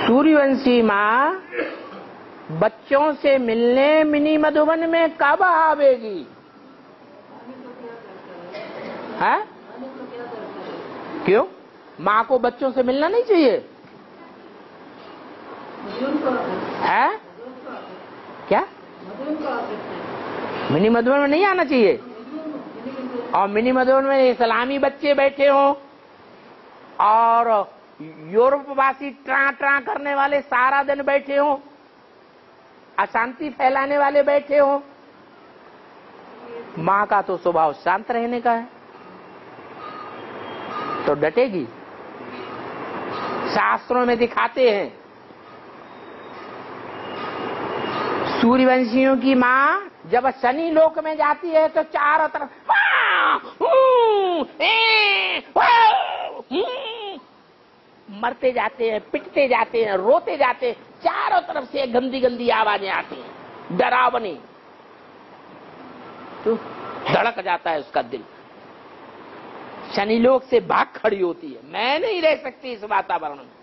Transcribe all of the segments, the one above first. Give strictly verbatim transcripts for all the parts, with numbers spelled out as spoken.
सूर्यवंशी माँ बच्चों से मिलने मिनी मधुबन में कब आवेगी? है? क्यों? माँ को बच्चों से मिलना नहीं चाहिए? है? क्या? मिनी मधुबन में नहीं आना चाहिए? और मिनी मधुबन में इस्लामी बच्चे बैठे हों और यूरोपवासी ट्रा ट्रा करने वाले सारा दिन बैठे हों, अशांति फैलाने वाले बैठे हों। माँ का तो स्वभाव शांत रहने का है, तो डटेगी। शास्त्रों में दिखाते हैं सूर्यवंशियों की माँ जब शनि लोक में जाती है तो चारों तरफ मरते जाते हैं, पिटते जाते हैं, रोते जाते हैं, चारों तरफ से गंदी गंदी आवाजें आती हैं, डरावनी। तो धड़क जाता है उसका दिल, शनि लोक से भाग खड़ी होती है, मैं नहीं रह सकती इस वातावरण में।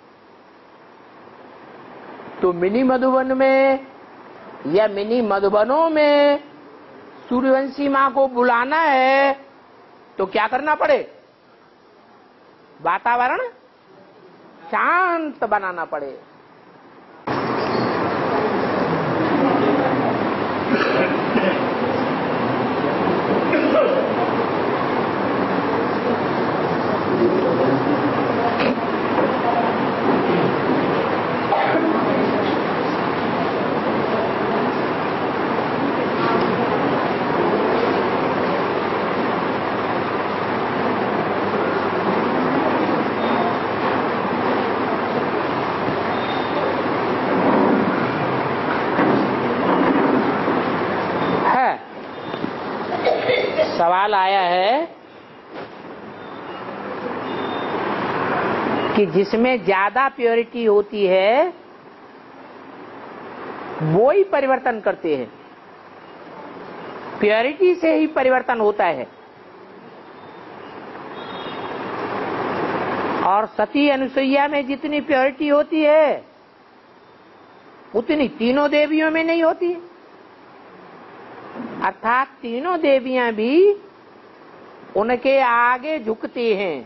तो मिनी मधुबन में या मिनी मधुबनों में सूर्यवंशी माँ को बुलाना है तो क्या करना पड़े? वातावरण शांत बनाना पड़े। सवाल आया है कि जिसमें ज्यादा प्योरिटी होती है वो ही परिवर्तन करते हैं, प्योरिटी से ही परिवर्तन होता है। और सती अनुसुईया में जितनी प्योरिटी होती है उतनी तीनों देवियों में नहीं होती। अर्थात तीनों देवियां भी उनके आगे झुकती हैं।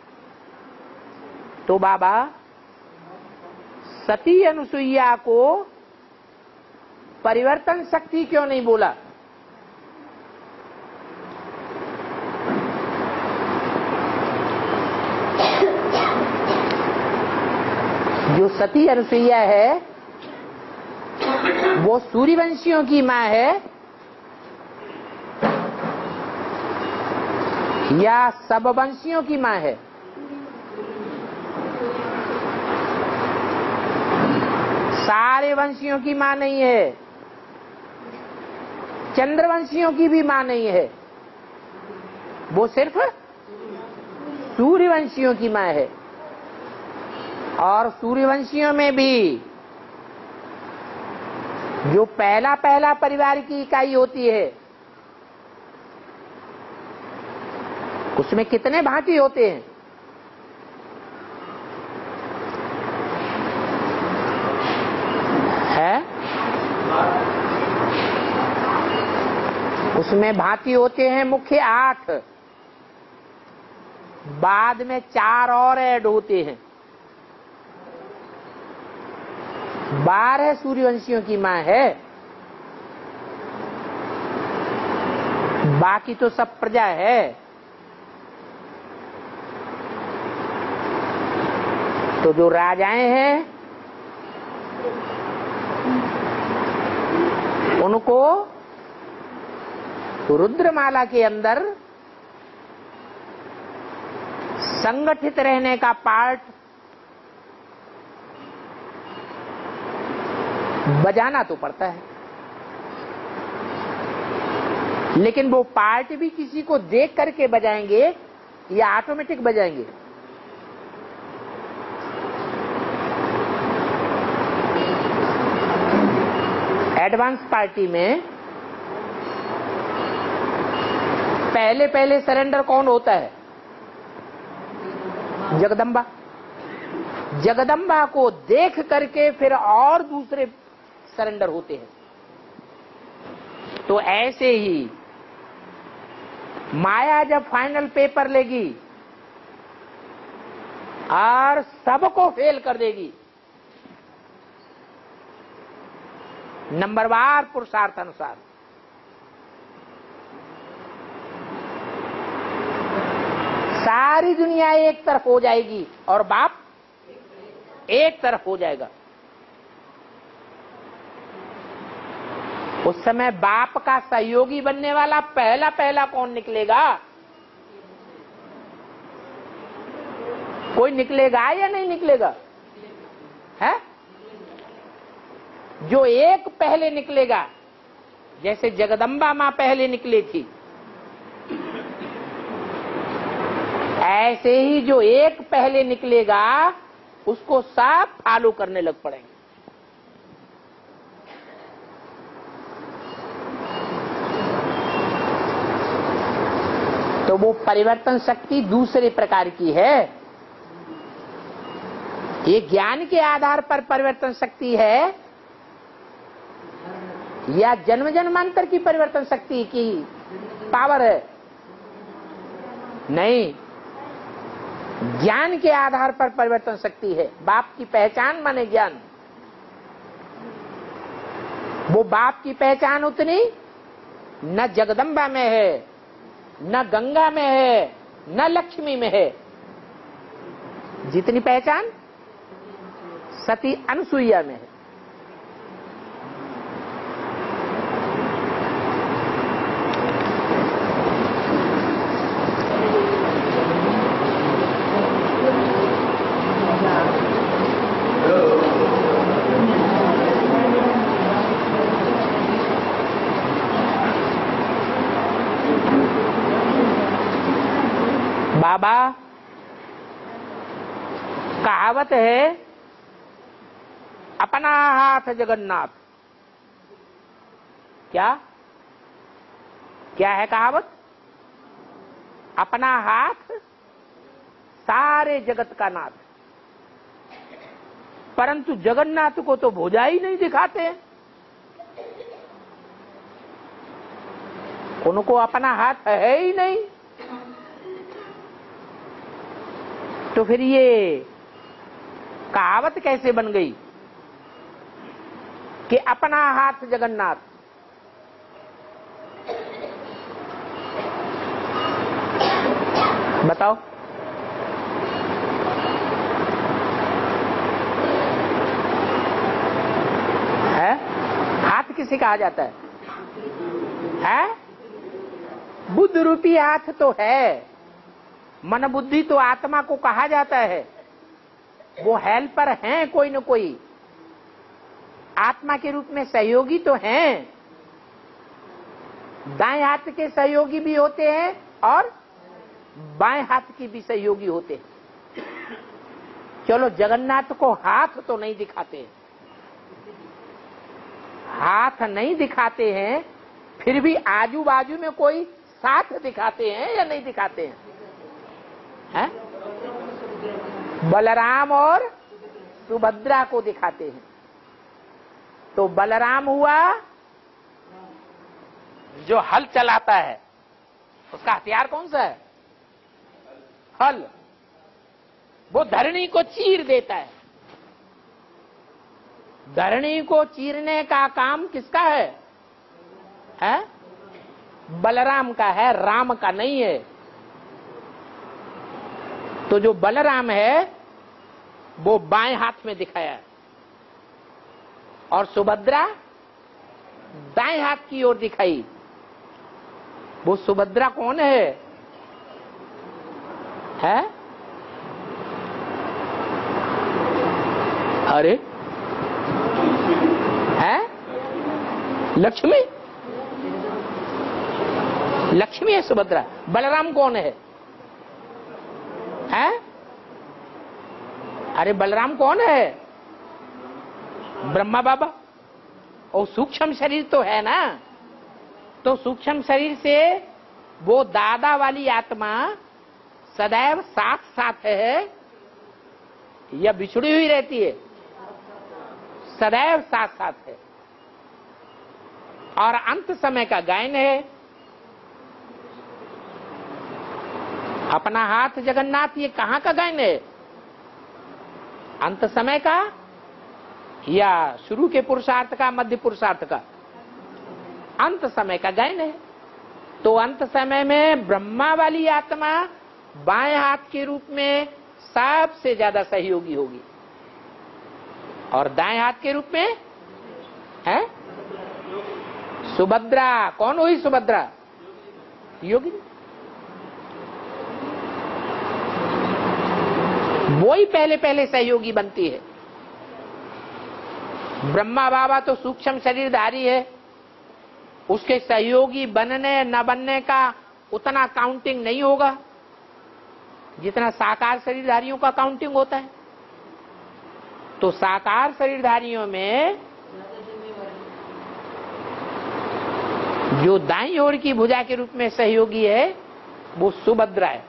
तो बाबा सती अनुसुईया को परिवर्तन शक्ति क्यों नहीं बोला? जो सती अनुसुईया है वो सूर्यवंशियों की मां है या सब वंशियों की मां है? सारे वंशियों की मां नहीं है, चंद्रवंशियों की भी मां नहीं है, वो सिर्फ सूर्यवंशियों की मां है। और सूर्यवंशियों में भी जो पहला पहला परिवार की इकाई होती है उसमें कितने भांति होते हैं? है? उसमें भांति होते हैं मुख्य आठ, बाद में चार और ऐड होते हैं। बारह सूर्यवंशियों की मां है, बाकी तो सब प्रजा है। तो जो राजाएं हैं उनको रुद्रमाला के अंदर संगठित रहने का पार्ट बजाना तो पड़ता है, लेकिन वो पार्ट भी किसी को देख करके बजाएंगे या ऑटोमेटिक बजाएंगे? एडवांस पार्टी में पहले पहले सरेंडर कौन होता है? जगदम्बा। जगदम्बा को देख करके फिर और दूसरे सरेंडर होते हैं। तो ऐसे ही माया जब फाइनल पेपर लेगी और सबको फेल कर देगी, नंबरवार पुरुषार्थ अनुसार, सारी दुनिया एक तरफ हो जाएगी और बाप एक तरफ हो जाएगा। उस समय बाप का सहयोगी बनने वाला पहला पहला कौन निकलेगा? कोई निकलेगा या नहीं निकलेगा? है जो एक पहले निकलेगा, जैसे जगदम्बा मां पहले निकली थी, ऐसे ही जो एक पहले निकलेगा उसको सब फॉलो करने लग पड़ेंगे। तो वो परिवर्तन शक्ति दूसरे प्रकार की है। ये ज्ञान के आधार पर परिवर्तन शक्ति है या जन्म जन्मांतर की परिवर्तन शक्ति की पावर है? नहीं, ज्ञान के आधार पर परिवर्तन शक्ति है। बाप की पहचान माने ज्ञान। वो बाप की पहचान उतनी न जगदम्बा में है, न गंगा में है, न लक्ष्मी में है, जितनी पहचान सती अनुसुईया में है। बाबा कहावत है, अपना हाथ जगन्नाथ। क्या क्या है कहावत? अपना हाथ सारे जगत का नाथ। परंतु जगन्नाथ को तो भुजा ही नहीं दिखाते। उनको अपना हाथ है ही नहीं। तो फिर ये कहावत कैसे बन गई कि अपना हाथ जगन्नाथ? बताओ। है हाथ किसे कहा जाता है? है बुद्ध रूपी हाथ तो है। मन बुद्धि तो आत्मा को कहा जाता है। वो हेल्पर हैं कोई न कोई, आत्मा के रूप में सहयोगी तो हैं। दाएं हाथ के सहयोगी भी होते हैं और बाएं हाथ की भी सहयोगी होते हैं। चलो जगन्नाथ को हाथ तो नहीं दिखाते, हाथ नहीं दिखाते हैं, फिर भी आजू बाजू में कोई साथ दिखाते हैं या नहीं दिखाते हैं? है? बलराम और सुभद्रा को दिखाते हैं। तो बलराम हुआ जो हल चलाता है, उसका हथियार कौन सा है? हल। वो धरणी को चीर देता है। धरणी को चीरने का काम किसका है? है? बलराम का है, राम का नहीं है। तो जो बलराम है वो बाएं हाथ में दिखाया है और सुभद्रा दाएं हाथ की ओर दिखाई। वो सुभद्रा कौन है? है? अरे है लक्ष्मी। लक्ष्मी है सुभद्रा। बलराम कौन है? है? अरे बलराम कौन है? ब्रह्मा बाबा। और सूक्ष्म शरीर तो है ना। तो सूक्ष्म शरीर से वो दादा वाली आत्मा सदैव साथ साथ है या बिछड़ी हुई रहती है? सदैव साथ साथ है। और अंत समय का गायन है। अपना हाथ जगन्नाथ, ये कहां का गायन है? अंत समय का या शुरू के पुरुषार्थ का, मध्य पुरुषार्थ का? अंत समय का गायन है। तो अंत समय में ब्रह्मा वाली आत्मा बाएं हाथ के रूप में सबसे ज्यादा सहयोगी होगी, और दाएं हाथ के रूप में है सुभद्रा। कौन हुई सुभद्रा? योगिनी। वो ही पहले पहले सहयोगी बनती है। ब्रह्मा बाबा तो सूक्ष्म शरीरधारी है, उसके सहयोगी बनने न बनने का उतना काउंटिंग नहीं होगा जितना साकार शरीरधारियों का काउंटिंग होता है। तो साकार शरीरधारियों में जो दाईं ओर की भुजा के रूप में सहयोगी है वो सुभद्रा है।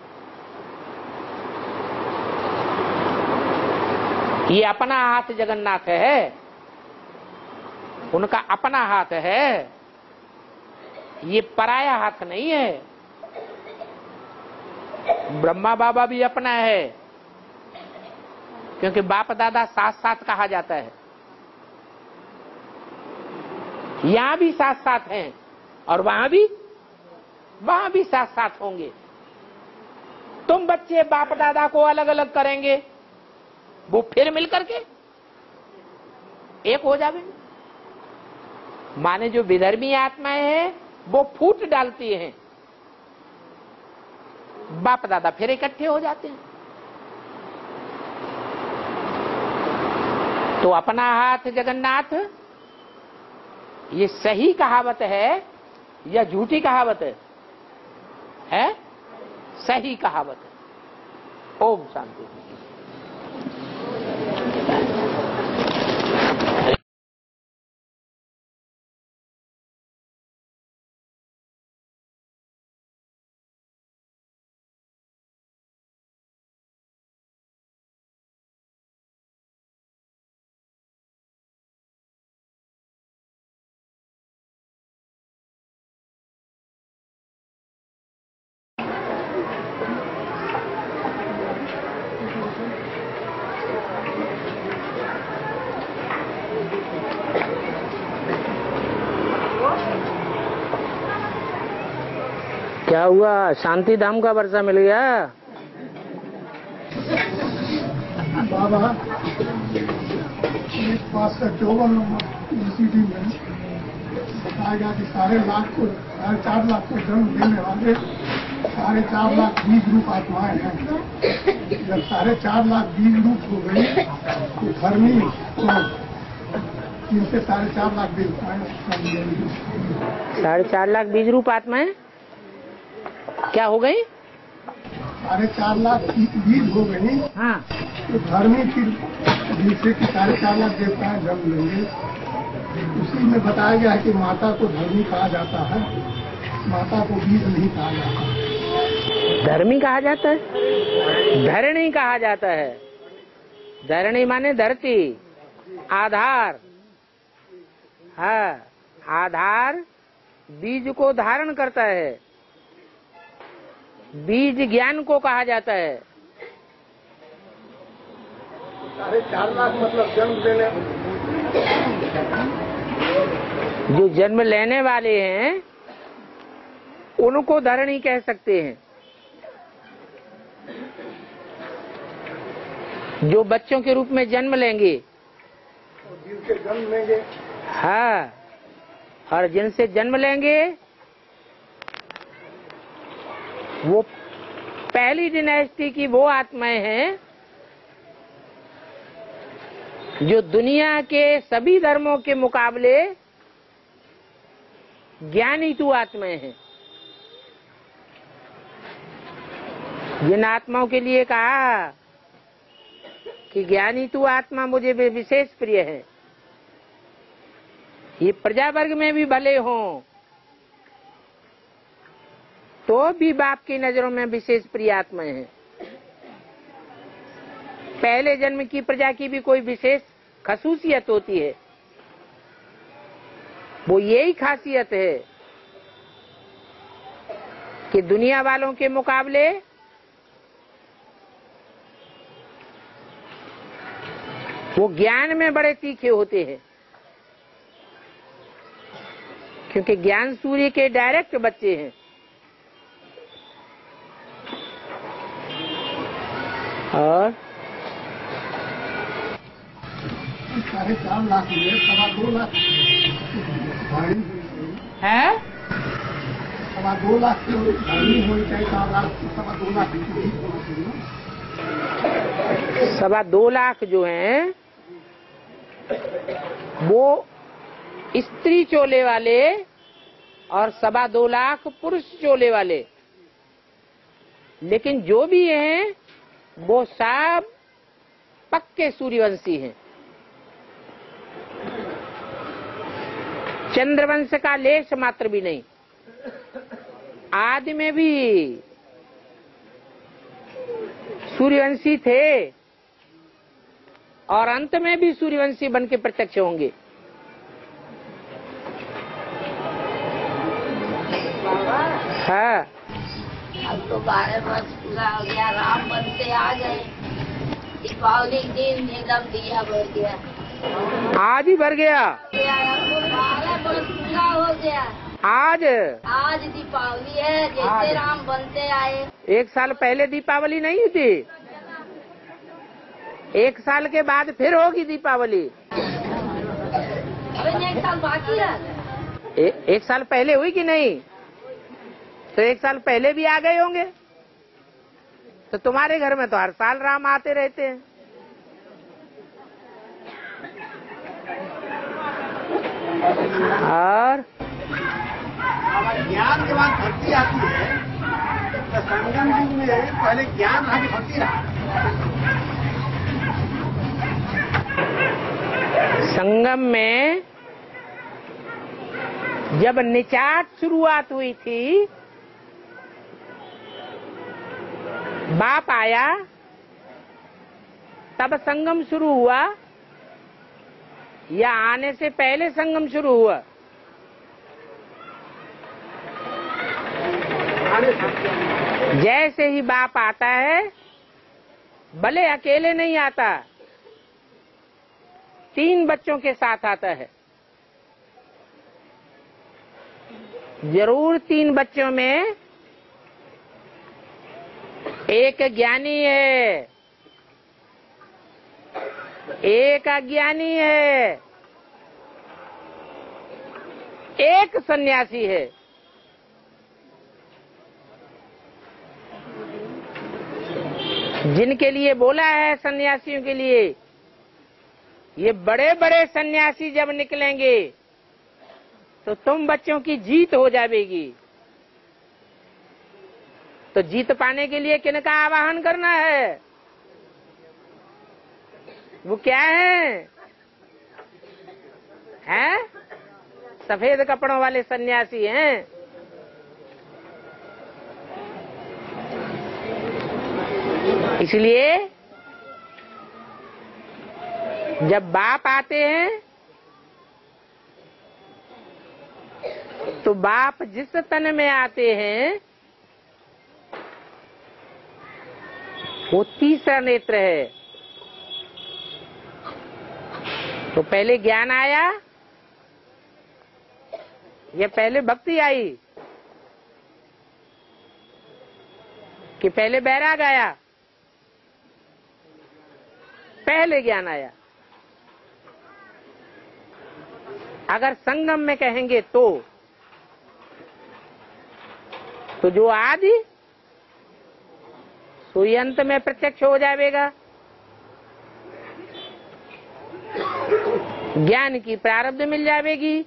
ये अपना हाथ जगन्नाथ है, उनका अपना हाथ है, ये पराया हाथ नहीं है। ब्रह्मा बाबा भी अपना है, क्योंकि बाप दादा साथ साथ कहा जाता है। यहां भी साथ साथ हैं और वहां भी वहां भी साथ साथ होंगे। तुम बच्चे बाप दादा को अलग अलग करेंगे, वो फिर मिलकर के एक हो जावे। माने जो विधर्मी आत्माएं हैं वो फूट डालती हैं, बाप दादा फिर इकट्ठे हो जाते हैं। तो अपना हाथ जगन्नाथ, ये सही कहावत है या झूठी कहावत है? है सही कहावत है। ओम शांति। क्या हुआ? शांति धाम का वर्षा मिल गया? बाबा एक पास का चौवन नंबर यूसीडी में बताया गया कि साढ़े लाख को साढ़े चार लाख को जन्म देने वाले साढ़े चार लाख बीज रूप आत्माएं हैं। जब साढ़े चार लाख बीज रूप हो गई तो धर्मी को इनसे साढ़े चार लाख बीज साढ़े चार लाख बीज रूप आत्माएं क्या हो गई? साढ़े चार लाख बीज हो गई। हाँ, तो धर्मी फिर जिनसे कि साढ़े चार लाख देवताएं जन्म लेंगे। उसी में बताया गया है कि माता को धर्मी कहा जाता है, माता को बीज नहीं कहा जाता। धर्मी कहा जाता है, धरणी कहा जाता है। धरणी माने धरती, आधार। हाँ, आधार बीज को धारण करता है। बीज ज्ञान को कहा जाता है। साढ़े चार लाख मतलब जन्म लेने जो जन्म लेने वाले हैं उनको धरणी कह सकते हैं। जो बच्चों के रूप में जन्म लेंगे, जिनसे जन्म लेंगे, हाँ, और जिनसे जन्म लेंगे वो पहली डिनेस्टी की वो आत्माएं हैं जो दुनिया के सभी धर्मों के मुकाबले ज्ञानी तू आत्माएं हैं। जिन आत्माओं के लिए कहा कि ज्ञानी तू आत्मा मुझे विशेष प्रिय है, ये प्रजा वर्ग में भी भले हों तो भी बाप की नजरों में विशेष प्रिय आत्माएं हैं। पहले जन्म की प्रजा की भी कोई विशेष खसूसियत होती है। वो यही खासियत है कि दुनिया वालों के मुकाबले वो ज्ञान में बड़े तीखे होते हैं, क्योंकि ज्ञान सूर्य के डायरेक्ट बच्चे हैं। और साढ़े चार लाख हुए, सवा दो लाख है, सवा दो लाख की भरनी होनी चाहिए, चार लाख की सवा दो लाख की होना चाहिए। सवा दो लाख जो हैं वो स्त्री चोले वाले और सवा दो लाख पुरुष चोले वाले, लेकिन जो भी हैं वो सब पक्के सूर्यवंशी हैं। चंद्रवंश का लेश मात्र भी नहीं। आदि में भी सूर्यवंशी थे और अंत में भी सूर्यवंशी बन के प्रत्यक्ष होंगे। हाँ, अब तो बारह वर्ष पूरा हो गया, राम बनते आ गए। दीपावली के दिन एकदम दिया भर गया, आज ही भर गया। अब तो बारह वर्ष पूरा हो गया। आज आज दीपावली है, जैसे आज। राम बनते आए। एक साल पहले दीपावली नहीं हुई थी, एक साल के बाद फिर होगी दीपावली। अभी एक साल बाकी है। ए, एक साल पहले हुई कि नहीं? तो एक साल पहले भी आ गए होंगे। तो तुम्हारे घर में तो हर साल राम आते रहते हैं। और ज्ञान के बाद भक्ति आती है, तो संगम युग में पहले ज्ञान रहा कि भक्ति रहा? संगम में जब निचाट शुरुआत हुई थी, बाप आया तब संगम शुरू हुआ या आने से पहले संगम शुरू हुआ? जैसे ही बाप आता है, भले अकेले नहीं आता, तीन बच्चों के साथ आता है। जरूर तीन बच्चों में एक ज्ञानी है, एक अज्ञानी है, एक सन्यासी है। जिनके लिए बोला है सन्यासियों के लिए, ये बड़े बड़े सन्यासी जब निकलेंगे तो तुम बच्चों की जीत हो जाएगी। तो जीत पाने के लिए किनका आवाहन करना है? वो क्या है? हैं? सफेद कपड़ों वाले सन्यासी हैं। इसलिए जब बाप आते हैं तो बाप जिस तन में आते हैं वो तीसरा नेत्र है। तो पहले ज्ञान आया या पहले भक्ति आई कि पहले बैराग आया? पहले ज्ञान आया। अगर संगम में कहेंगे तो तो जो आदि सोई अंत में प्रत्यक्ष हो जाएगा। ज्ञान की प्रारब्ध मिल जाएगी।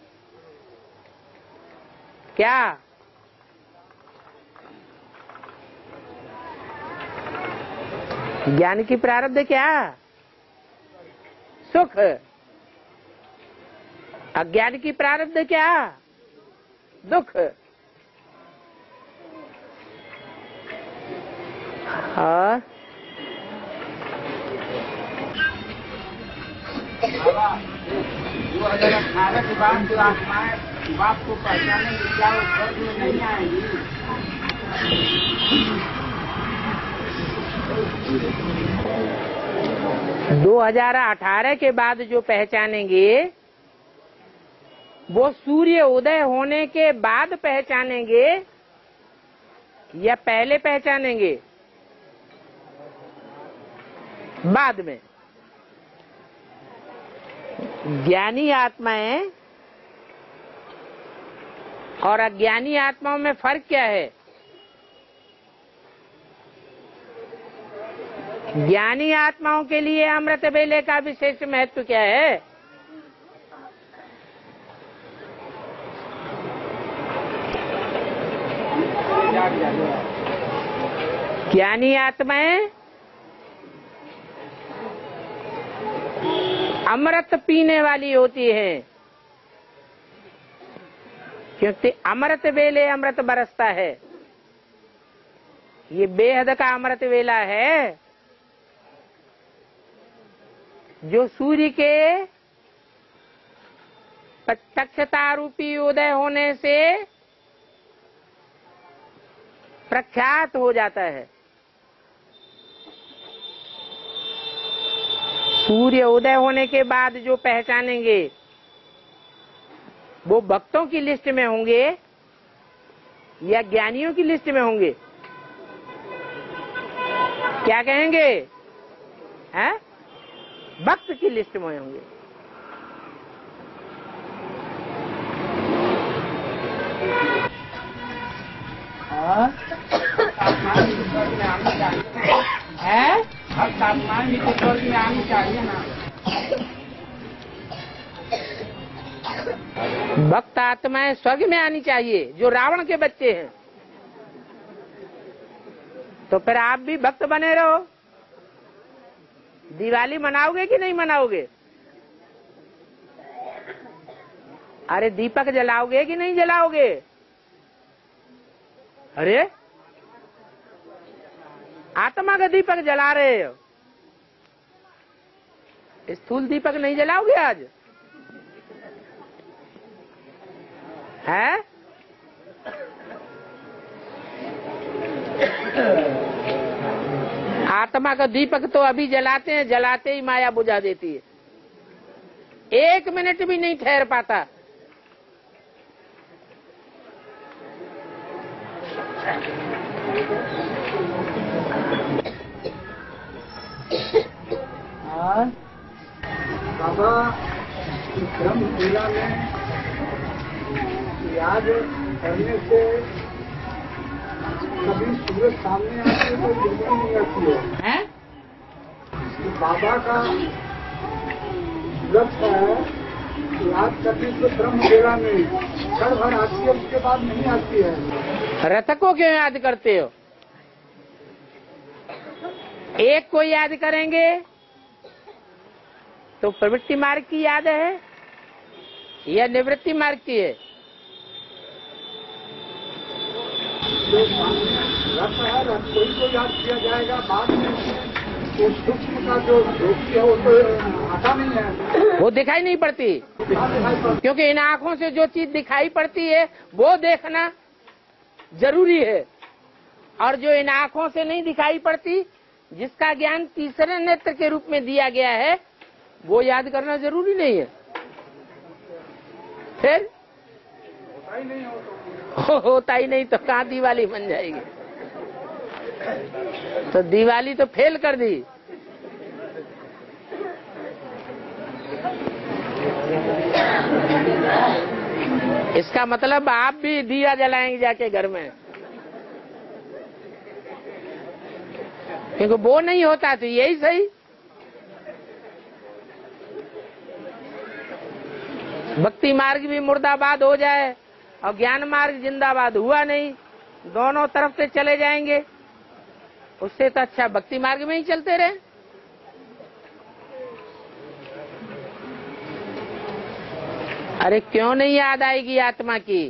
क्या ज्ञान की प्रारब्ध? क्या सुख। अज्ञान की प्रारब्ध क्या? दुख। और दो हजार अठारह के बाद जो आत्माएं बाप को पहचानेंगी, क्या वो स्वर्ग में नहीं आएंगी? दो हजार अठारह के बाद जो पहचानेंगे वो सूर्य उदय होने के बाद पहचानेंगे या पहले पहचानेंगे? बाद में। ज्ञानी आत्माएं और अज्ञानी आत्माओं में फर्क क्या है? ज्ञानी आत्माओं के लिए अमृत वेले का विशेष महत्व क्या है? ज्ञानी आत्माएं अमृत पीने वाली होती हैं, क्योंकि अमृत वेले अमृत बरसता है। ये बेहद का अमृत वेला है जो सूर्य के प्रत्यक्षता रूपी उदय होने से प्रख्यात हो जाता है। सूर्य उदय होने के बाद जो पहचानेंगे वो भक्तों की लिस्ट में होंगे या ज्ञानियों की लिस्ट में होंगे? क्या कहेंगे? हैं? भक्त की लिस्ट में होंगे। है? भक्त आत्माएं भी तो स्वर्ग में आनी चाहिए ना। भक्त आत्माएं स्वर्ग में आनी चाहिए जो रावण के बच्चे हैं। तो फिर आप भी भक्त बने रहो। दिवाली मनाओगे कि नहीं मनाओगे? अरे दीपक जलाओगे कि नहीं जलाओगे? अरे आत्मा का दीपक जला रहे हो, स्थूल दीपक नहीं जलाओगे आज? है? आत्मा का दीपक तो अभी जलाते हैं, जलाते ही माया बुझा देती है। एक मिनट भी नहीं ठहर पाता। बाबा ब्रह्म लीला में याद करने से कभी सूरज सामने आती है तो बिल्कुल नहीं आती है। तो बाबा का लक्ष्य है याद करने से ब्रह्म लीला में क्षण भर आती है, उसके बाद नहीं आती है। रथ को क्यों याद करते हो? एक को याद करेंगे तो प्रवृत्ति मार्ग की याद है या निवृत्ति मार्ग की है? जो रथ है रथ कोई को याद किया जाएगा, बाद में वो सूक्ष्म का जो ज्योति है वो तो आता नहीं है, वो दिखाई नहीं पड़ती। क्योंकि इन आंखों से जो चीज दिखाई पड़ती है वो देखना जरूरी है, और जो इन आंखों से नहीं दिखाई पड़ती, जिसका ज्ञान तीसरे नेत्र के रूप में दिया गया है, वो याद करना जरूरी नहीं है। फिर होता ही नहीं हो हो, होता ही नहीं तो कहाँ दिवाली बन जाएगी? तो दिवाली तो फेल कर दी। इसका मतलब आप भी दिया जलाएंगे जाके घर में, क्योंकि वो नहीं होता तो यही सही। भक्ति मार्ग भी मुर्दाबाद हो जाए और ज्ञान मार्ग जिंदाबाद हुआ नहीं, दोनों तरफ से चले जाएंगे। उससे तो अच्छा भक्ति मार्ग में ही चलते रहे। अरे क्यों नहीं याद आएगी आत्मा की?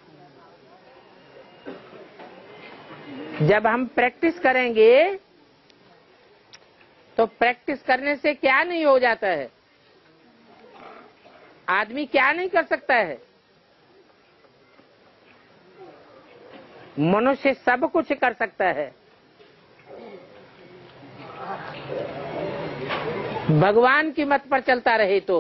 जब हम प्रैक्टिस करेंगे तो प्रैक्टिस करने से क्या नहीं हो जाता है? आदमी क्या नहीं कर सकता है? मनुष्य सब कुछ कर सकता है। भगवान की मत पर चलता रहे तो।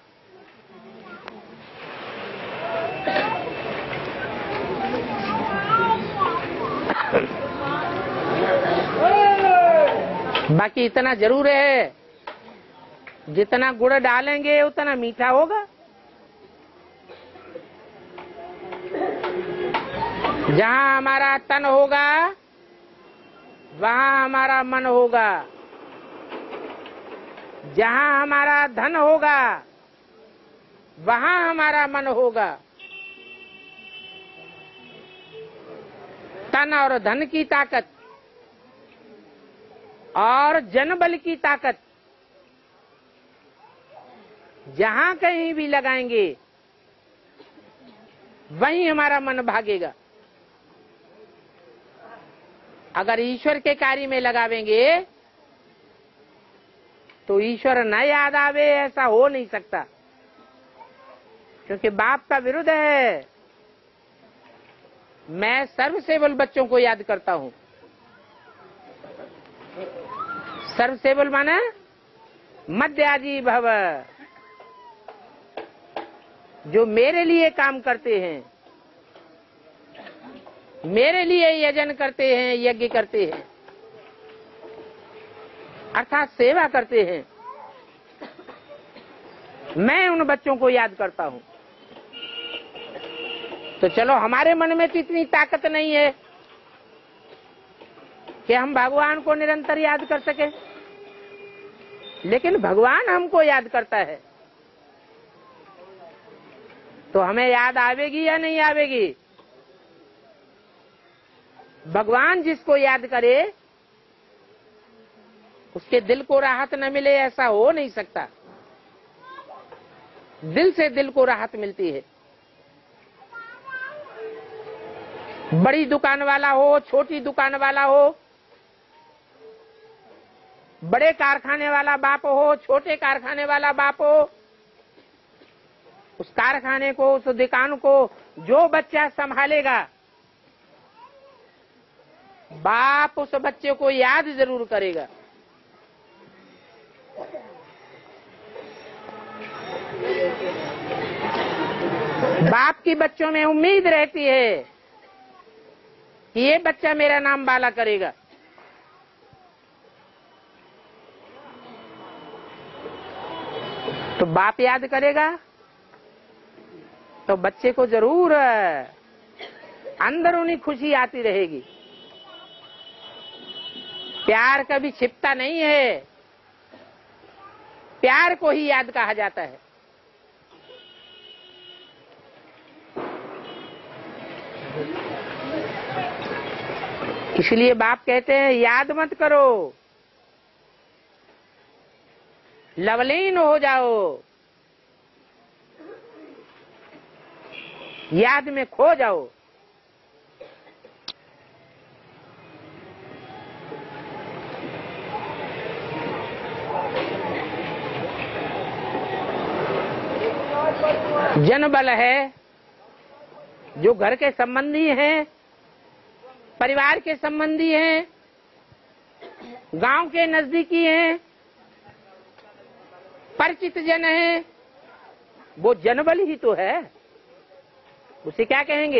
बाकी इतना जरूर है, जितना गुड़ डालेंगे उतना मीठा होगा। जहाँ हमारा तन होगा वहाँ हमारा मन होगा। जहाँ हमारा धन होगा वहाँ हमारा मन होगा। तन और धन की ताकत और जनबल की ताकत जहाँ कहीं भी लगाएंगे वहीं हमारा मन भागेगा। अगर ईश्वर के कार्य में लगावेंगे तो ईश्वर न याद आवे, ऐसा हो नहीं सकता, क्योंकि बाप का विरुद्ध है। मैं सर्वसेवल बच्चों को याद करता हूँ। सर्वसेवल माने मध्याजी भव, जो मेरे लिए काम करते हैं, मेरे लिए यजन करते हैं, यज्ञ करते हैं, अर्थात सेवा करते हैं। मैं उन बच्चों को याद करता हूं। तो चलो, हमारे मन में तो इतनी ताकत नहीं है कि हम भगवान को निरंतर याद कर सके, लेकिन भगवान हमको याद करता है। तो हमें याद आवेगी या नहीं आवेगी? भगवान जिसको याद करे उसके दिल को राहत न मिले, ऐसा हो नहीं सकता। दिल से दिल को राहत मिलती है। बड़ी दुकान वाला हो, छोटी दुकान वाला हो, बड़े कारखाने वाला बाप हो, छोटे कारखाने वाला बाप हो, उस कारखाने को, उस दुकान को जो बच्चा संभालेगा, बाप उस बच्चे को याद जरूर करेगा। बाप की बच्चों में उम्मीद रहती है कि ये बच्चा मेरा नाम बाला करेगा। तो बाप याद करेगा तो बच्चे को जरूर अंदरूनी खुशी आती रहेगी। प्यार कभी छिपता नहीं है, प्यार को ही याद कहा जाता है। इसलिए बाप कहते हैं याद मत करो, लवलीन हो जाओ, याद में खो जाओ। जन बल है, जो घर के संबंधी हैं, परिवार के संबंधी हैं, गांव के नजदीकी हैं, परिचित जन हैं, वो जनबल ही तो है। उसे क्या कहेंगे?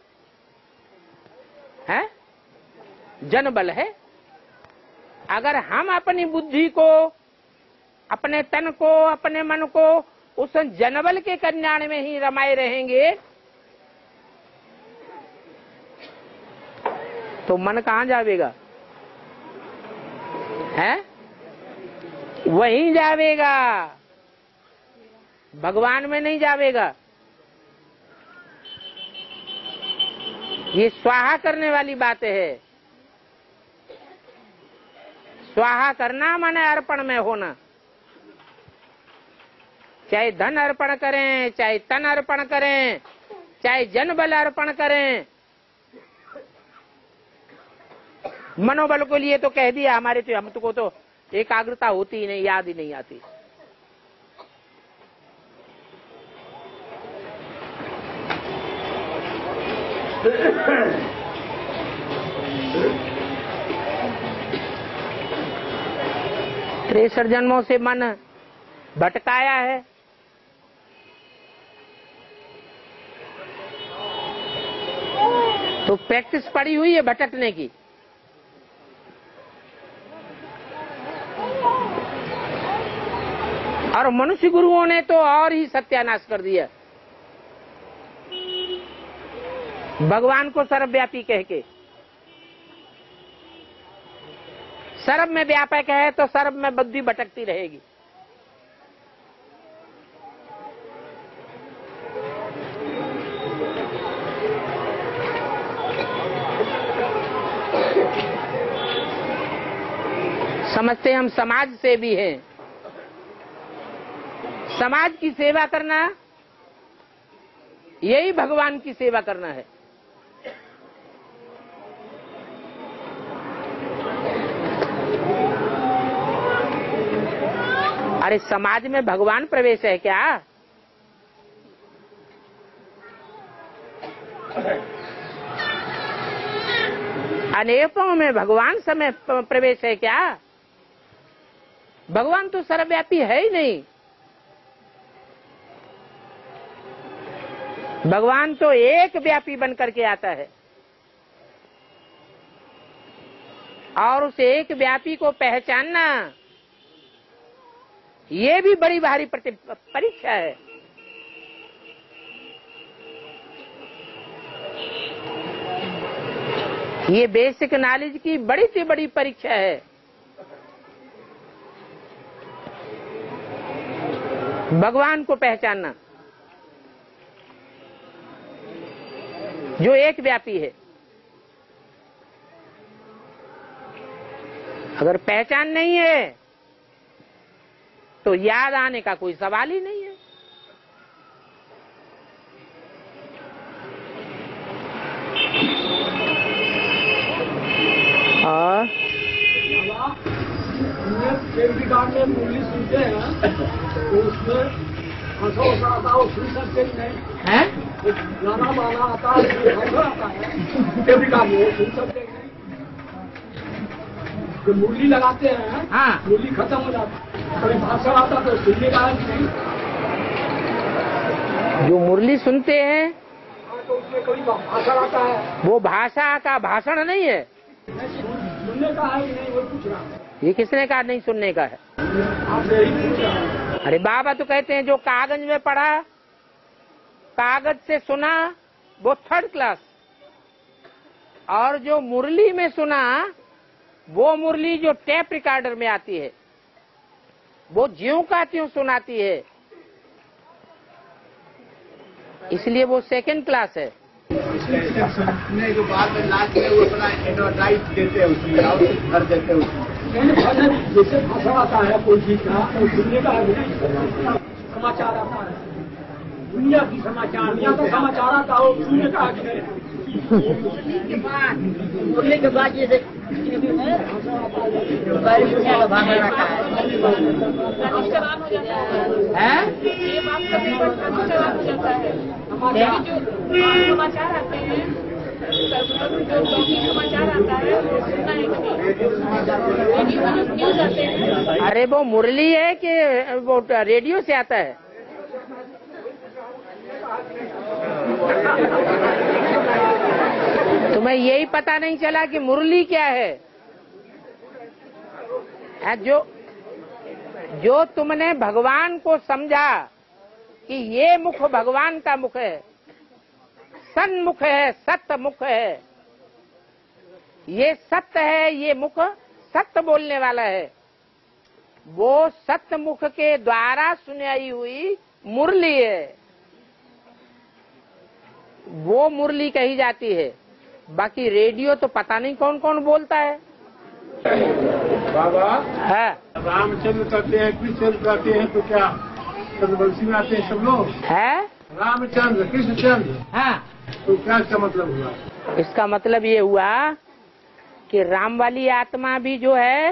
है जनबल है। अगर हम अपनी बुद्धि को, अपने तन को, अपने मन को उस जनबल के कल्याण में ही रमाए रहेंगे तो मन कहाँ जावेगा? है वहीं जावेगा, भगवान में नहीं जावेगा। ये स्वाहा करने वाली बात है। स्वाहा करना माने अर्पण में होना। चाहे धन अर्पण करें, चाहे तन अर्पण करें, चाहे जनबल अर्पण करें। मनोबल के लिए तो कह दिया, हमारे तो हम को तो एकाग्रता होती ही नहीं, याद ही नहीं आती। तिरसठ जन्मों से मन भटकाया है, तो प्रैक्टिस पड़ी हुई है भटकने की। और मनुष्य गुरुओं ने तो और ही सत्यानाश कर दिया, भगवान को सर्वव्यापी कह के। सर्व में व्यापक है तो सर्व में बुद्धि भटकती रहेगी। समझते हम समाज सेवी हैं। समाज की सेवा करना यही भगवान की सेवा करना है। अरे समाज में भगवान प्रवेश है क्या? अनेकों में भगवान समय प्रवेश है क्या? भगवान तो सर्वव्यापी है ही नहीं। भगवान तो एक व्यापी बन करके आता है, और उस एक व्यापी को पहचानना ये भी बड़ी भारी परीक्षा है। ये बेसिक नॉलेज की बड़ी से बड़ी परीक्षा है। भगवान को पहचानना जो एक व्यापी है। अगर पहचान नहीं है तो याद आने का कोई सवाल ही नहीं है। और में मुरली सुनते हैं तो उसमें हंसा हंसा आता है, सुन सकते नहीं है, गाना वाना आता है, हंसा आता है, टेप रिकॉर्ड में सुन सकते नहीं। जो मुरली लगाते हैं, हाँ, मुरली खत्म हो जाता है, कभी भाषण आता तो सुनने का नहीं। जो मुरली सुनते हैं तो उसमें कभी भाषण आता है, वो भाषा का भाषण नहीं है। सुनने का है कि नहीं वो पूछ रहा है। ये किसने कहा नहीं सुनने का है? आपसे ही पूछ रहा है। अरे बाबा तो कहते हैं जो कागज में पढ़ा, कागज से सुना, वो थर्ड क्लास, और जो मुरली में सुना वो मुरली जो टेप रिकॉर्डर में आती है वो ज्यों का त्यों सुनाती है, इसलिए वो सेकंड क्लास है। नहीं तो बाद में लास्ट में वो अपना एडवर्टाइज देते हैं उसमें, और भर देते हैं उसमें। जैसे भाषा आता है कोई चीज का, तो सुनने का समाचार आता है, दुनिया की समाचार, दुनिया का समाचार आता हो, सुनने का मुरली के बाद जैसे दुनिया का भाषण आता है, ये बात कभी अनुचरान हो जाता है। हमारे जो समाचार आते हैं, जो लौकिक समाचार आता है वो सुनना है कि रेडियो न्यूज आते हैं। अरे वो मुरली है कि वो रेडियो से आता है? तुम्हें यही पता नहीं चला कि मुरली क्या है? है जो जो तुमने भगवान को समझा कि ये मुख भगवान का मुख है, सन्मुख है, सत्य मुख है, ये सत्य है, ये मुख सत्य बोलने वाला है, वो सत्य मुख के द्वारा सुनाई हुई मुरली है, वो मुरली कही जाती है। बाकी रेडियो तो पता नहीं कौन कौन बोलता है। बाबा है रामचंद्र करते हैं, कृष्णचंद्र करते हैं, तो क्या चंद्रवंशी में आते हैं सब लोग? है रामचंद्र कृष्णचंद्र, हाँ, तो क्या इसका मतलब हुआ? इसका मतलब ये हुआ कि राम वाली आत्मा भी जो है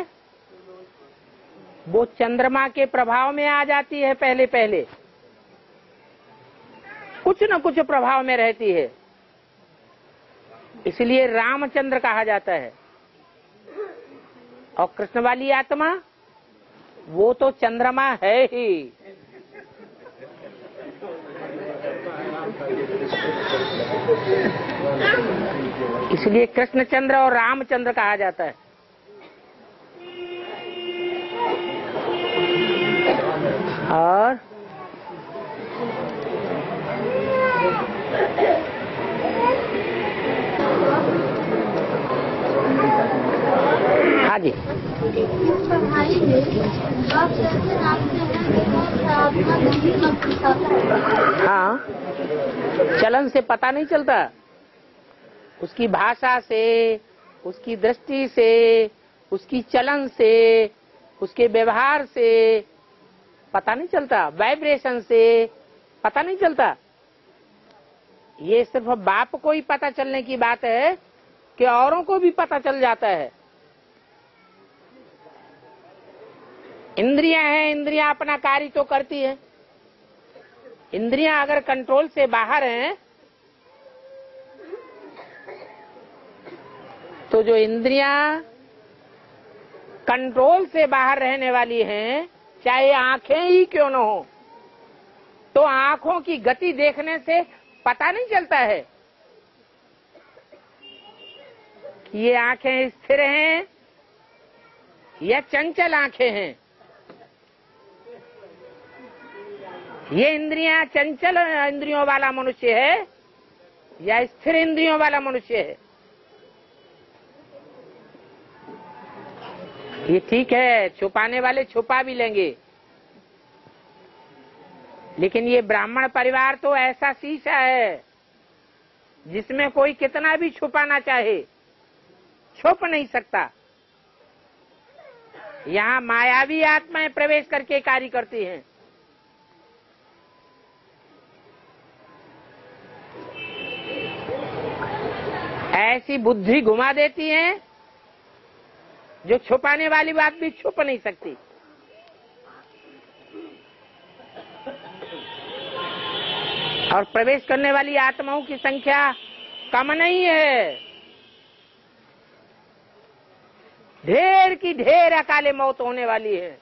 वो चंद्रमा के प्रभाव में आ जाती है। पहले पहले कुछ न कुछ प्रभाव में रहती है, इसलिए रामचंद्र कहा जाता है। और कृष्ण वाली आत्मा वो तो चंद्रमा है ही। इसलिए कृष्णचंद्र और रामचंद्र कहा जाता है। और हाँ जी, हाँ, चलन से पता नहीं चलता, उसकी भाषा से, उसकी दृष्टि से, उसकी चलन से, उसके व्यवहार से पता नहीं चलता, वाइब्रेशन से पता नहीं चलता। ये सिर्फ बाप को ही पता चलने की बात है कि औरों को भी पता चल जाता है। इंद्रियां हैं, इंद्रियां अपना कार्य तो करती है। इंद्रियां अगर कंट्रोल से बाहर हैं तो जो इंद्रियां कंट्रोल से बाहर रहने वाली हैं, चाहे आंखें ही क्यों न हो, तो आंखों की गति देखने से पता नहीं चलता है कि ये आंखें स्थिर हैं या चंचल आंखें हैं। ये इंद्रियां चंचल इंद्रियों वाला मनुष्य है या स्थिर इंद्रियों वाला मनुष्य है। ये ठीक है, छुपाने वाले छुपा भी लेंगे, लेकिन ये ब्राह्मण परिवार तो ऐसा शीशा है जिसमें कोई कितना भी छुपाना चाहे छुप नहीं सकता। यहाँ मायावी आत्माएं प्रवेश करके कार्य करती हैं। ऐसी बुद्धि घुमा देती हैं जो छुपाने वाली बात भी छुप नहीं सकती। और प्रवेश करने वाली आत्माओं की संख्या कम नहीं है, ढेर की ढेर अकाले मौत होने वाली है।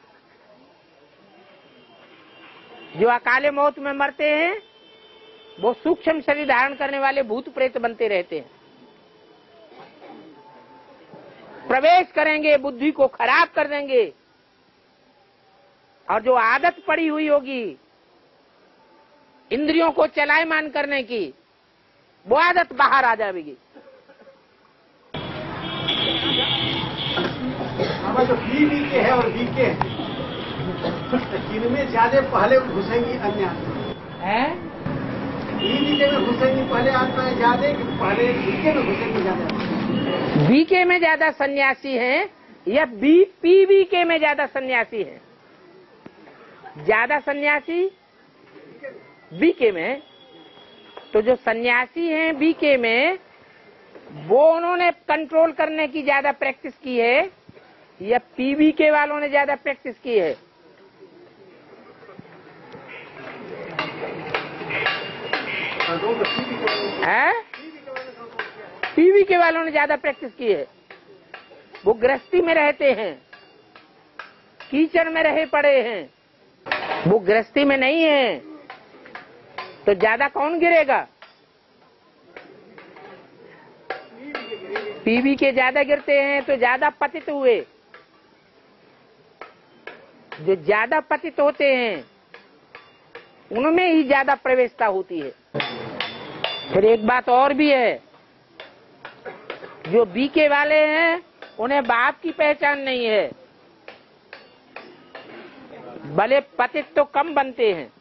जो अकाले मौत में मरते हैं वो सूक्ष्म शरीर धारण करने वाले भूत प्रेत बनते रहते हैं। प्रवेश करेंगे, बुद्धि को खराब कर देंगे, और जो आदत पड़ी हुई होगी इंद्रियों को चलायमान करने की, वो आदत बाहर आ जाएगी। हमारे जो बी बी के है और बी के इनमें ज्यादा पहले घुसेंगी अन्य है। बी बी के में घुसेंगी पहले आत्माएं ज्यादा कि पहले बी के में घुसेंगी ज्यादा? बीके में ज्यादा सन्यासी हैं या बी पीवी के में ज्यादा सन्यासी हैं? ज्यादा सन्यासी बीके में। तो जो सन्यासी हैं बीके में, वो उन्होंने कंट्रोल करने की ज्यादा प्रैक्टिस की है या पीवी के वालों ने ज्यादा प्रैक्टिस की है? है? पीवी के वालों ने ज्यादा प्रैक्टिस की है। वो गृहस्थी में रहते हैं, कीचड़ में रहे पड़े हैं। वो गृहस्थी में नहीं है तो ज्यादा कौन गिरेगा? पीवी के ज्यादा गिरते हैं तो ज्यादा पतित हुए। जो ज्यादा पतित होते हैं उनमें ही ज्यादा प्रवेशता होती है। फिर एक बात और भी है, जो बीके वाले हैं उन्हें बाप की पहचान नहीं है, भले पतित तो कम बनते हैं,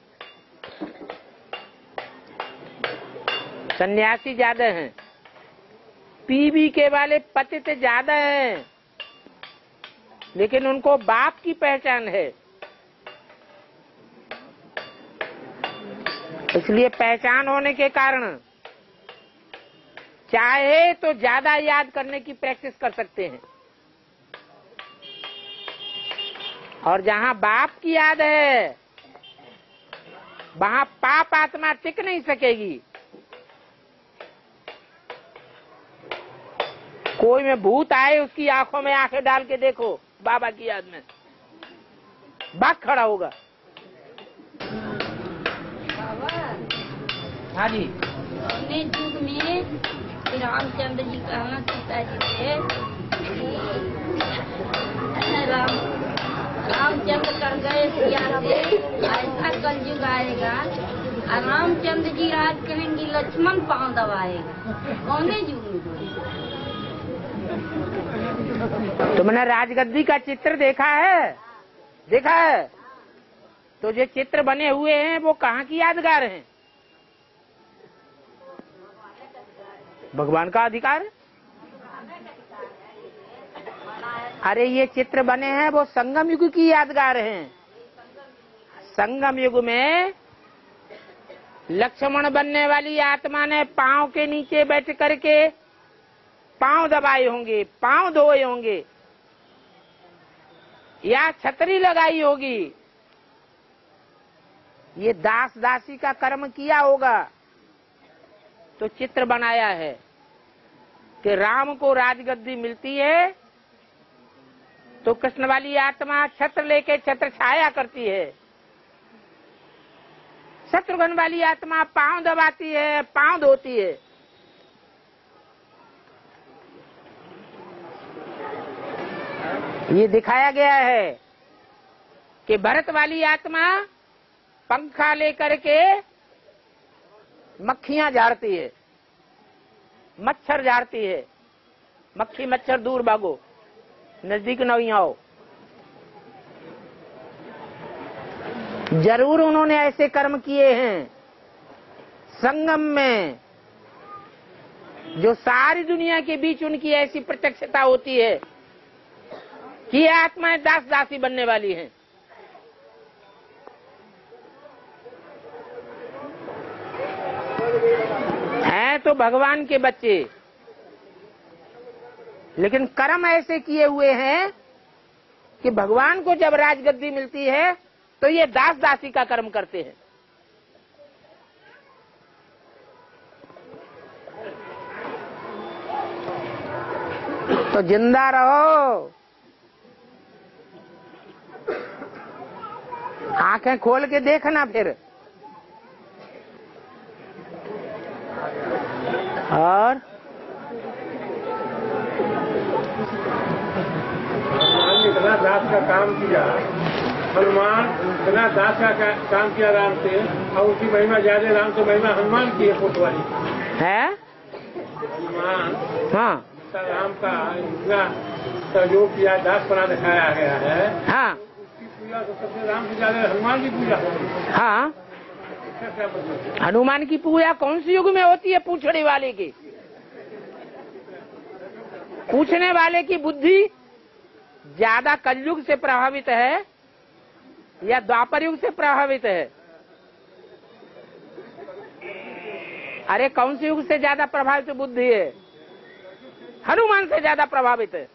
सन्यासी ज्यादा हैं। पीवी के वाले पतित ज्यादा हैं, लेकिन उनको बाप की पहचान है। इसलिए पहचान होने के कारण चाहे तो ज्यादा याद करने की प्रैक्टिस कर सकते हैं, और जहां बाप की याद है वहां पाप आत्मा टिक नहीं सकेगी। कोई में भूत आए उसकी आंखों में आंखें डाल के देखो बाबा की याद में, बाघ खड़ा होगा। हाँ जी। अपने युग में श्री रामचंद्र जी कहना सीता जी से राम रामचंद्र कर गए सिया से, ऐसा कलयुग आएगा और रामचंद्र जी राज करेंगे, लक्ष्मण पांव दबाएगा। कौने युग में? तुमने राजगद्दी का चित्र देखा है? देखा है? तो जो चित्र बने हुए हैं वो कहाँ की यादगार हैं? भगवान का अधिकार है। अरे ये चित्र बने हैं वो संगम युग की यादगार हैं। संगम युग में लक्ष्मण बनने वाली आत्मा ने पांव के नीचे बैठ करके पांव दबाए होंगे, पांव धोए होंगे, या छतरी लगाई होगी। ये दास दासी का कर्म किया होगा तो चित्र बनाया है कि राम को राजगद्दी मिलती है तो कृष्ण वाली आत्मा छत्र लेके छत्र छाया करती है, शत्रुघ्न वाली आत्मा पांव दबाती है, पांव धोती है। ये दिखाया गया है कि भरत वाली आत्मा पंखा लेकर के मक्खियां झाड़ती है, मच्छर झाड़ती है। मक्खी मच्छर दूर भागो, नजदीक न आओ। जरूर उन्होंने ऐसे कर्म किए हैं। संगम में जो सारी दुनिया के बीच उनकी ऐसी प्रत्यक्षता होती है कि ये आत्माएं दास दासी बनने वाली हैं। हैं तो भगवान के बच्चे, लेकिन कर्म ऐसे किए हुए हैं कि भगवान को जब राजगद्दी मिलती है तो ये दास दासी का कर्म करते हैं। तो जिंदा रहो, आंखें खोल के देखना फिर। और इतना दास का काम किया, हनुमान इतना दास का का, काम किया राम से, और उसकी महिमा ज्यादा राम से महिमा हनुमान की है पुत्र वाली है। हनुमान हाँ राम का इतना सहयोग किया, दास बना दिखाया गया है। हाँ उसकी पूजा तो सबसे राम से ज्यादा हनुमान की पूजा होती। हाँ, हनुमान की पूजा कौन सी युग में होती है? पूछने वाले की, पूछने वाले की बुद्धि ज्यादा कलयुग से प्रभावित है या द्वापर युग से प्रभावित है? अरे कौन से युग से ज्यादा प्रभावित बुद्धि है? हनुमान से ज्यादा प्रभावित है।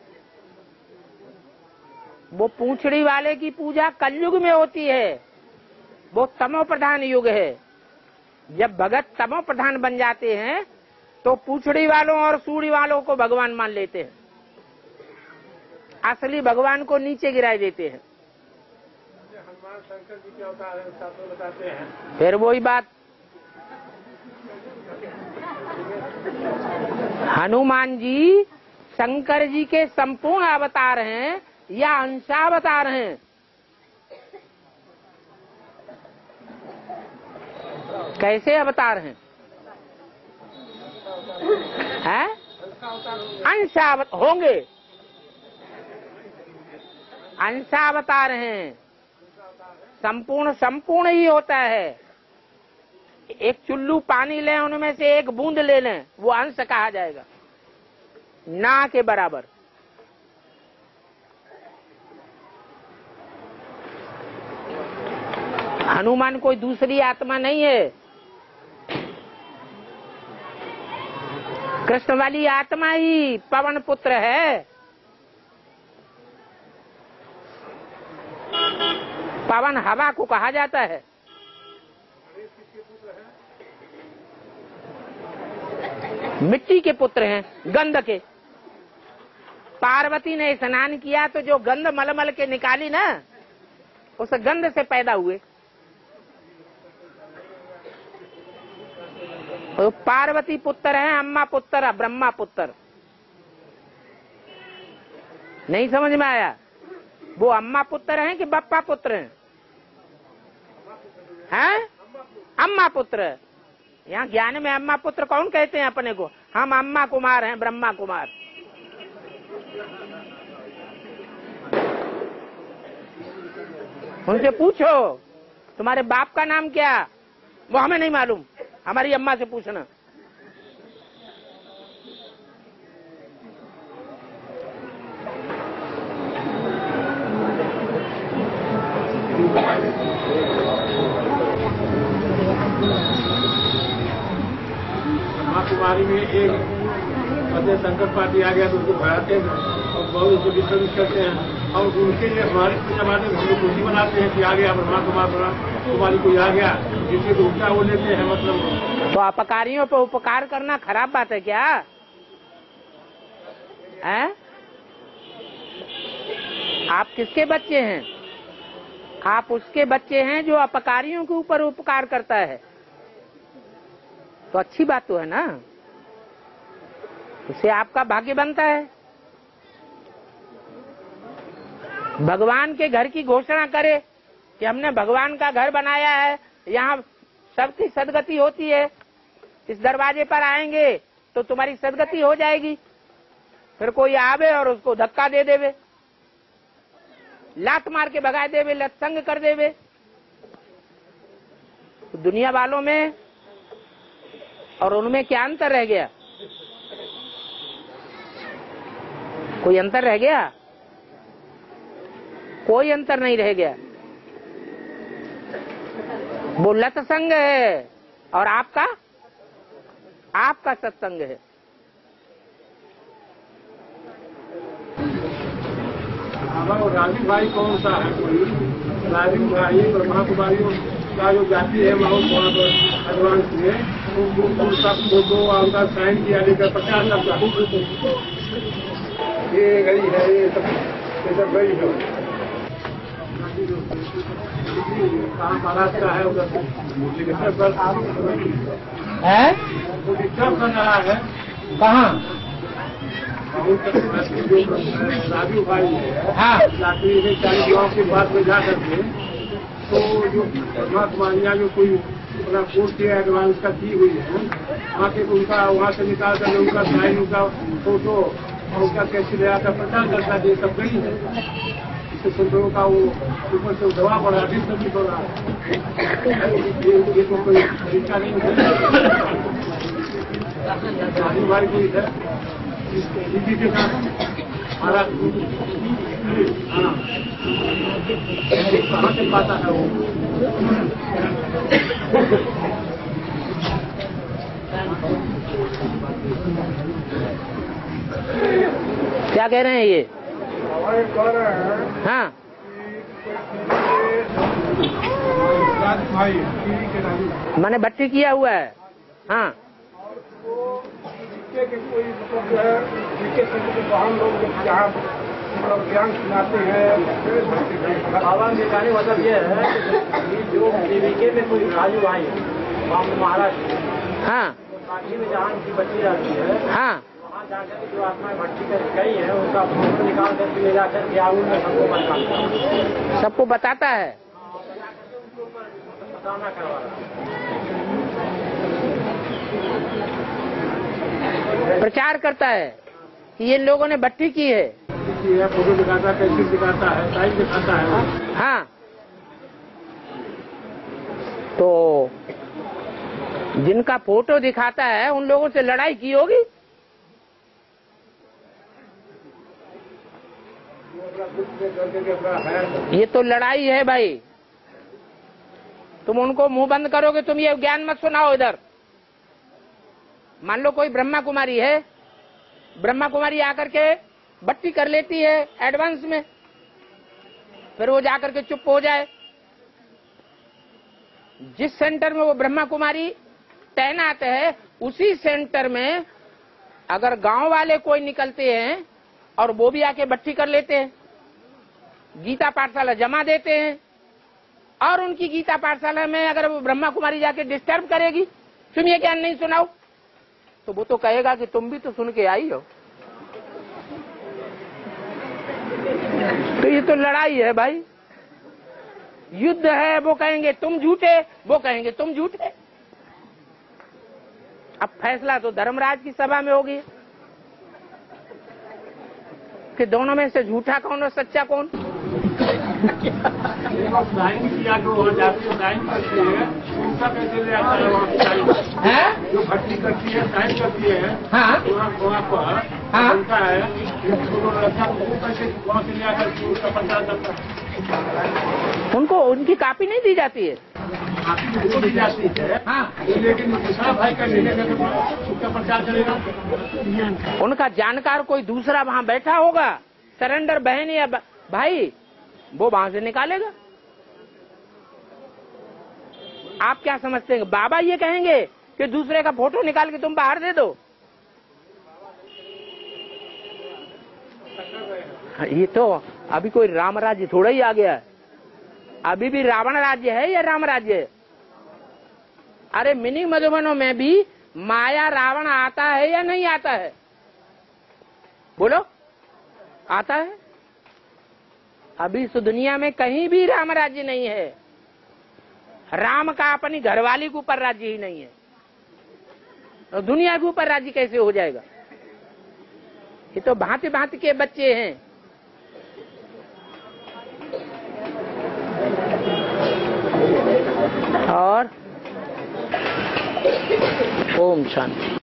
वो पूंछड़ी वाले की पूजा कलयुग में होती है, वो तमो प्रधान युग है। जब भगत तमो प्रधान बन जाते हैं तो पूंछड़ी वालों और सूढ़ी वालों को भगवान मान लेते हैं, असली भगवान को नीचे गिराए देते हैं। हनुमान शंकर जी के अवतार है, शास्त्र बताते हैं। फिर वही बात, हनुमान जी शंकर जी के संपूर्ण अवतार हैं या अंशावतार हैं? कैसे अवतार हैं? हैं? अंशावतार होंगे, अंशावतार हैं। संपूर्ण संपूर्ण ही होता है। एक चुल्लू पानी लें, उनमें से एक बूंद ले लें, वो अंश कहा जाएगा, ना के बराबर। हनुमान कोई दूसरी आत्मा नहीं है, कृष्ण वाली आत्मा ही पवन पुत्र है। पवन हवा को कहा जाता है। मिट्टी के पुत्र हैं, गंध के। पार्वती ने स्नान किया तो जो गंध मलमल के निकाली ना, उस गंध से पैदा हुए। तो पार्वती पुत्र है, अम्मा पुत्र, ब्रह्मा पुत्र। नहीं समझ में आया? वो अम्मा पुत्र हैं कि बप्पा पुत्र हैं? हैं? अम्मा पुत्र। यहाँ ज्ञान में अम्मा पुत्र कौन कहते हैं अपने को? हम अम्मा कुमार हैं, ब्रह्मा कुमार। उनसे पूछो तुम्हारे बाप का नाम क्या? वो हमें नहीं मालूम, हमारी अम्मा से पूछना। कुमारी में एक पति शंकर पार्टी आ गया तो उसको भराते हैं और बहुत उसको डिस्टर्ब करते हैं और उनके लिए हमारी पूजा पाठ हम लोग खुशी मनाते हैं कि आ गया ब्रह्मा कुमार ब्रह्मा कुमारी कोई आ गया, जिससे तो उल्टा वो लेते हैं। मतलब तो अपकारियों पर उपकार करना खराब बात है क्या? हैं? आप किसके बच्चे हैं? आप उसके बच्चे हैं जो अपकारियों के ऊपर उपकार करता है। तो अच्छी बात तो है ना, उससे आपका भाग्य बनता है। भगवान के घर की घोषणा करे कि हमने भगवान का घर बनाया है, यहाँ सबकी सदगति होती है, इस दरवाजे पर आएंगे तो तुम्हारी सदगति हो जाएगी। फिर कोई आवे और उसको धक्का दे देवे, लात मार के भगा देवे, लत्संग कर देवे। तो दुनिया वालों में और उनमें क्या अंतर रह गया? कोई अंतर रह गया? कोई अंतर नहीं रह गया। वो लत्संग है और आपका आपका सत्संग है। और राजीव भाई कौन सा है? कोई राजीव भाई ब्रह्मा कुमारियों का जो जाति है वहाँ वहाँ पर एडवांस में उनका फोटो उनका साइन किया लेकर पचास लाख का ये गई है, ये सब ये सब गई है। कहाँ महाराष्ट्र का है उधर है? वो डिस्टर्ब कर रहा है। कहाँ? राजू भाई है, हाँ, लाठी में चालीस गाँव के बाद में जा करके तो जो ब्रह्मा कुमारियाँ जो कोई अपना कोर्ट के एडवांस का की हुई है, वहाँ के उनका वहाँ से निकाल कर उनका साइन, उनका फोटो और उनका कैसे ले आता प्रचार करता है। सब गई है, इससे संतों का वो ऊपर से दवा पड़ रहा है, सब पड़ रहा है। ये तो कोई तरीका नहीं है। राजू भाई को इधर दीदी के साथ हमारा हाँ कहाँ से पाता है वो? क्या कह रहे हैं ये? हाँ, मैंने भट्टी किया हुआ है। हाँ, के कोई मतलब जो है जिसके से हम लोग जहाँ मतलब ज्ञान सुनाते हैं। बाबा के कहने मतलब ये है कि जो जीविके में कोई राजू भाई महाराष्ट्र हाँ, काशी में जहाँ की बच्ची जाती है, हाँ, वहाँ जाकर के जो आत्माएं भट्टी कर गई है उनका फोटो निकाल करके ले जाकर के आउन में सबको बताता है, सबको बताता है। बताना करवा रहा है, प्रचार करता है कि ये लोगों ने भट्टी की है। फोटो दिखाता है, कैसे दिखाता है, साइज दिखाता है। हाँ, तो जिनका फोटो दिखाता है उन लोगों से लड़ाई की होगी। ये तो लड़ाई है भाई। तुम उनको मुंह बंद करोगे, तुम ये ज्ञान मत सुनाओ इधर। मान लो कोई ब्रह्मा कुमारी है, ब्रह्मा कुमारी आकर के भट्टी कर लेती है एडवांस में, फिर वो जाकर के चुप हो जाए। जिस सेंटर में वो ब्रह्मा कुमारी तैनात है उसी सेंटर में अगर गांव वाले कोई निकलते हैं और वो भी आके भट्टी कर लेते हैं, गीता पाठशाला जमा देते हैं, और उनकी गीता पाठशाला में अगर वो ब्रह्मा कुमारी जाके डिस्टर्ब करेगी, तुम ये ज्ञान नहीं सुनाओ, तो वो तो कहेगा कि तुम भी तो सुन के आई हो। तो ये तो लड़ाई है भाई, युद्ध है। वो कहेंगे तुम झूठे, वो कहेंगे तुम झूठे। अब फैसला तो धर्मराज की सभा में होगी कि दोनों में से झूठा कौन और सच्चा कौन। साइन किया जो वहाँ जाती है, साइन करती है, उनका कैसे ले आता है वहाँ साइन है? जो भर्ती करती है, साइन करती है, हाँ वहाँ वहाँ पर हाँ। बनता है, तो लड़का को कैसे वहाँ से ले आकर उसका प्रचार करता है। उनको उनकी कॉपी नहीं दी जाती है। आपकी उनको दी जाती है, हाँ, लेकिन दूसरा भाई का लेने का तो उसका प्रचार करेगा। उनका जानकार कोई दूसरा वहाँ बैठा होगा, सरेंडर बहन या भाई, वो वहां से निकालेगा। आप क्या समझते हैं, बाबा ये कहेंगे कि दूसरे का फोटो निकाल के तुम बाहर दे दो? ये तो अभी कोई राम राज्य थोड़ा ही आ गया है, अभी भी रावण राज्य है या राम राज्य है? अरे मिनी मधुबनों में भी माया रावण आता है या नहीं आता है? बोलो, आता है। अभी इस दुनिया में कहीं भी राम राज्य नहीं है। राम का अपनी घरवाली के ऊपर राज्य ही नहीं है, तो दुनिया के ऊपर राज्य कैसे हो जाएगा? ये तो भांति भांति के बच्चे हैं। और ओम शांति।